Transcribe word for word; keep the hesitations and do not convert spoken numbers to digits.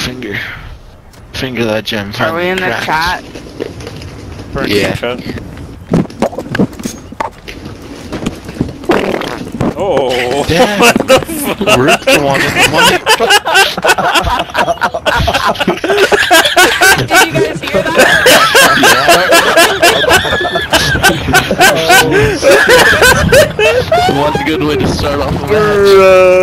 finger. Finger that gem. Are we in the chat? Yeah. Chat. Oh, damn. What the fuck? We're the one with the money. Did you guys hear that? Yeah. One good way to start off a match. Uh,